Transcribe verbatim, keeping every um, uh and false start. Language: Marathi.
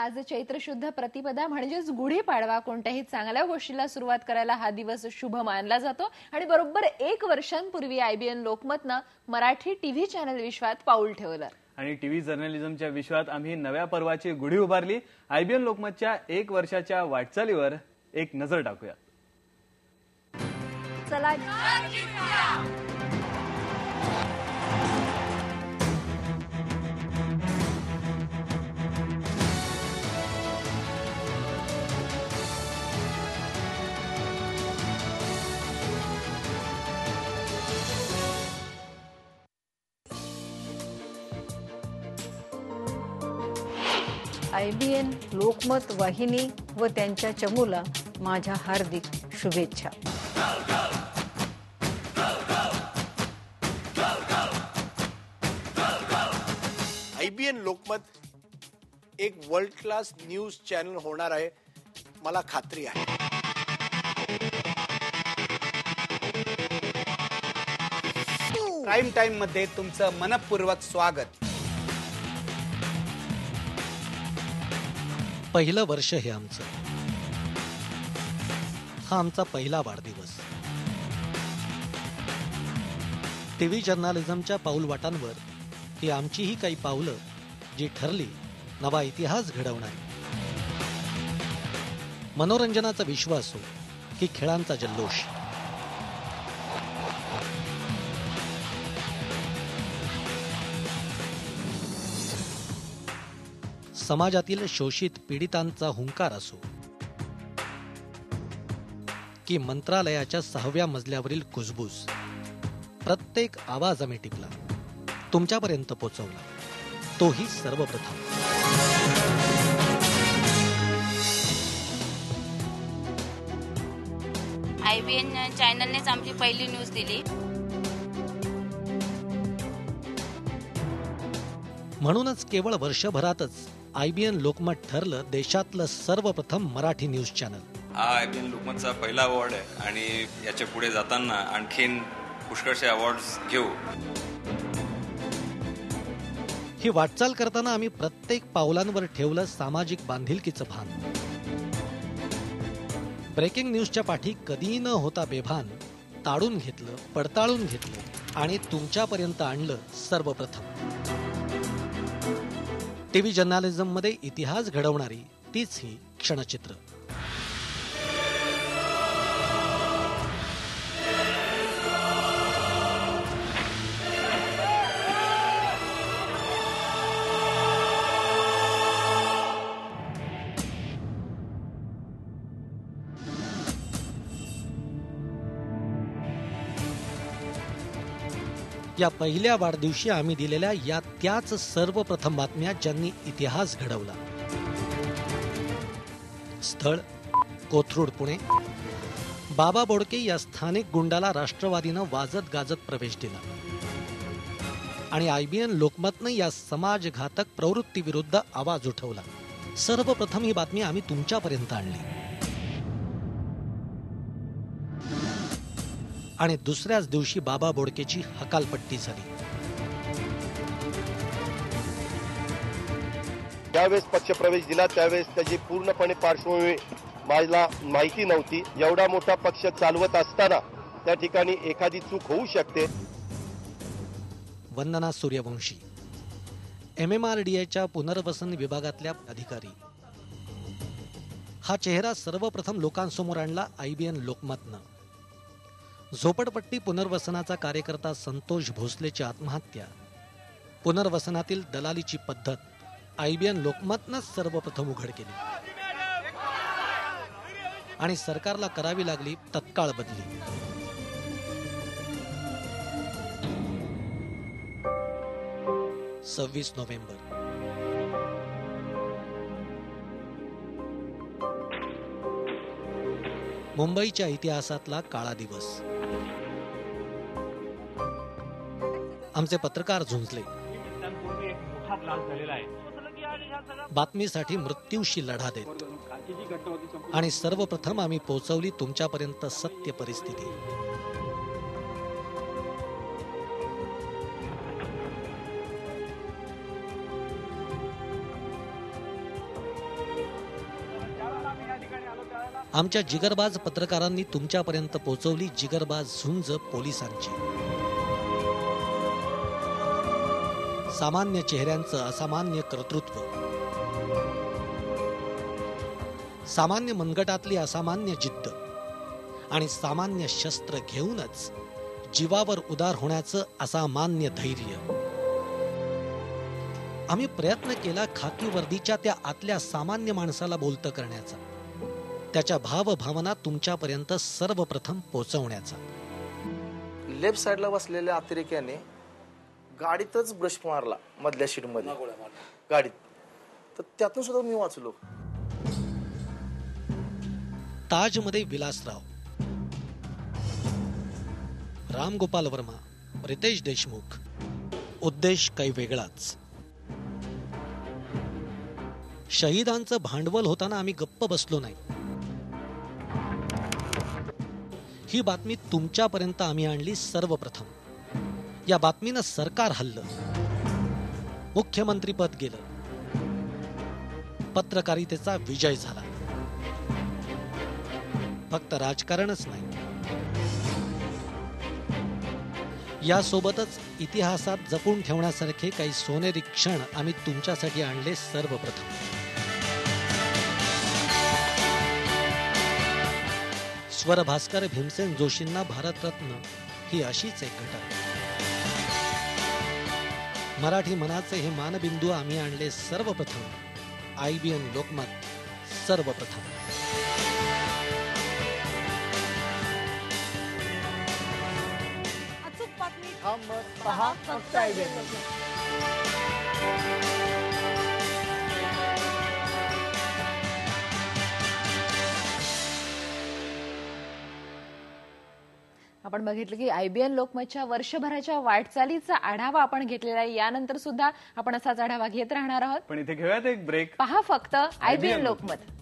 आज चैत्र शुद्ध प्रतिपदा म्हणजेच गुढीपाडवा. कोणत्याही चांगल्या गोष्टीला सुरुवात करायला हा दिवस शुभ मानला जातो आणि बरोबर एक वर्षांपूर्वी आयबीएन लोकमतनं मराठी टीव्ही चॅनल विश्वात पाऊल ठेवलं आणि टीव्ही जर्नलिझमच्या विश्वात आम्ही नव्या पर्वाची गुढी उभारली. आयबीएन लोकमतच्या एक वर्षाच्या वाटचालीवर एक नजर टाकूया. चला आयबीएन लोकमत वाहिनी व त्यांच्या चमूला माझ्या हार्दिक शुभेच्छा. आयबीएन लोकमत एक वर्ल्ड क्लास न्यूज चॅनल होणार आहे, मला खात्री आहे. प्राईम टाइम मध्ये तुमचं मनपूर्वक स्वागत. पहिलं वर्ष हे आमचं. हा आमचा पहिला वाढदिवस. टीव्ही जर्नलिझमच्या पाऊलवाटांवर ही आमचीही काही पावलं जी ठरली नवा इतिहास घडवणारी. मनोरंजनाचा विश्व असो की खेळांचा जल्लोष, समाजातील शोषित पीडितांचा हुंकार असो की मंत्रालयाच्या सहाव्या मजल्यावरील कुजबूज, प्रत्येक आवाज आम्ही टिपला, तुमच्यापर्यंत पोहोचवला, तोही सर्वप्रथम. आयबीएन चॅनलनेच आमची पहिली न्यूज दिली. म्हणूनच केवळ वर्षभरातच आयबीएन लोकमत ठरलं देशातलं सर्वप्रथम मराठी न्यूज चॅनल. हा आयबीएन लोकमतचा पहिला अवॉर्ड आहे आणि याच्या पुढे जाताना आणखीन पुष्कळसे अवॉर्ड्स घेऊ. ही वाटचाल करताना आम्ही प्रत्येक पावलांवर ठेवलं सामाजिक बांधिलकीचं भान. ब्रेकिंग न्यूजच्या पाठी कधी न होता बेभान ताडून घेतलं, पडताळून घेतलं आणि तुमच्यापर्यंत आणलं सर्वप्रथम. टीव्ही जर्नलिझम मध्ये इतिहास घडवणारी तीच ही क्षणचित्र. या पहिल्या वाढदिवशी आम्ही दिलेल्या या त्याच सर्वप्रथम बातम्या ज्यांनी इतिहास घडवला. स्थळ कोथरूड, पुणे. बाबा बोडके या स्थानिक गुंडाला राष्ट्रवादीनं वाजत गाजत प्रवेश दिला आणि आयबीएन लोकमतनं या समाजघातक प्रवृत्तीविरुद्ध आवाज उठवला. सर्वप्रथम ही बातमी आम्ही तुमच्यापर्यंत आणली आणि दुसऱ्याच दिवशी बाबा बोडकेची हकालपट्टी झाली. ज्यावेळेस पक्षप्रवेश दिला त्यावेळेस त्याची पूर्णपणे पार्श्वभूमी मला माहिती नव्हती. एवढा मोठा पक्ष चालवत असताना त्या ठिकाणी एखादी चूक होऊ शकते. Vandana Suryavanshi, M M R D एच्या पुनर्वसन विभागातल्या अधिकारी. हा चेहरा सर्वप्रथम लोकांसमोर आणला आयबीएन लोकमतनं. झोपडपट्टी पुनर्वसनाचा कार्यकर्ता संतोष भोसलेची आत्महत्या, पुनर्वसनातील दलालीची पद्धत आयबीएन लोकमतनं सर्वप्रथम उघड केली आणि सरकारला करावी लागली तत्काळ बदली. सव्वीस नोव्हेंबर मुंबईच्या इतिहासातला काळा दिवस. आमचे पत्रकार झुंजले. बातमीसाठी मृत्यूशी लढा देत आणि सर्वप्रथम आम्ही पोहोचवली तुमच्यापर्यंत सत्य परिस्थिती. आमच्या जिगरबाज पत्रकारांनी तुमच्यापर्यंत पोहोचवली जिगरबाज झुंज पोलिसांची. सामान्य चेहऱ्यांचं असामान्य कर्तृत्व, सामान्य मनगटातली असामान्य जिद्द आणि सामान्य शस्त्र घेऊनच जीवावर उदार होण्याचं असामान्य धैर्य. आम्ही प्रयत्न केला खाकी वर्दीच्या त्या आतल्या सामान्य माणसाला बोलतं करण्याचा, त्याच्या भावभावना तुमच्यापर्यंत सर्वप्रथम पोहोचवण्याचा. लेफ्ट साइडला बसलेल्या अतिरेक्याने गाडीतच ब्रश मारला मधल्या शीटमध्ये गाडीत, तर त्यातून सुद्धा मी वाचलो. ताजमध्ये विलासराव, रामगोपाल वर्मा, रितेश देशमुख, उद्देश काही वेगळाच. शहीदांचं भांडवल होताना आम्ही गप्प बसलो नाही. ही बातमी तुमच्यापर्यंत आम्ही आणली सर्वप्रथम. या बातमीनं सरकार हल्लं, मुख्यमंत्रीपद गेलं, पत्रकारितेचा विजय झाला. फक्त राजकारणच नाही, यासोबतच इतिहासात जपून ठेवण्यासारखे काही सोनेरी क्षण आम्ही तुमच्यासाठी आणले सर्वप्रथम. स्वर भास्कर भीमसेन जोशींना भारतरत्न ही अशीच एक घटना. मराठी मनाचे हे मानबिंदू आम्ही आणले सर्वप्रथम. आयबीएन लोकमत सर्वप्रथम. पहा फक्त आयबीएन. आपण बघितलं की आयबीएन लोकमतच्या वर्षभराच्या वाटचालीचा आढावा आपण घेतलेला आहे. यानंतर सुद्धा आपण असाच आढावा घेत राहणार आहोत. पण इथे घेऊयात एक ब्रेक. पहा फक्त आयबीएन लोकमत.